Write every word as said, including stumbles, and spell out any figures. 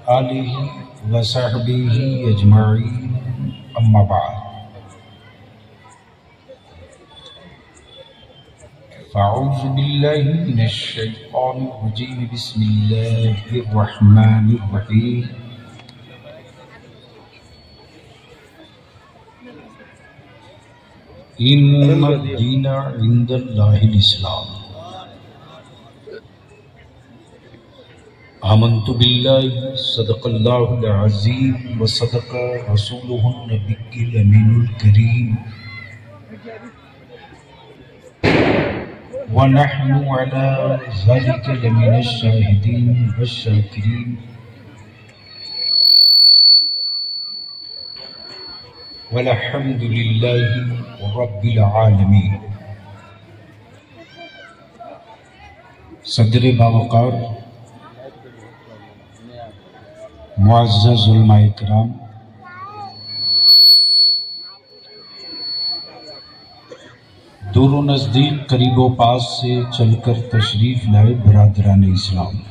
آلہ وصحبہ اجمعین، اما بعد فاعوذ باللہ من الشیطان الرجیم، بسم اللہ الرحمن الرحیم۔ ان الدین عند اللہ الاسلام، آمنت باللہ صدق اللہ العظیم وصدق رسولہ النبی الامین الکریم، ونحن علی ذلک لمن الشاہدین والشاکرین، والحمد للہ رب العالمین۔ صدر باوقار معزز علماء کرام، دور و نزدیک قریب و پاس سے چل کر تشریف لائے برادران اسلام،